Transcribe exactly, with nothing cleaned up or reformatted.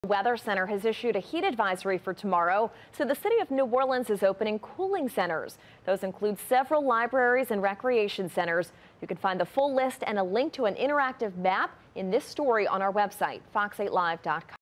Weather Center has issued a heat advisory for tomorrow, so the city of New Orleans is opening cooling centers. Those include several libraries and recreation centers. You can find the full list and a link to an interactive map in this story on our website, fox eight live dot com.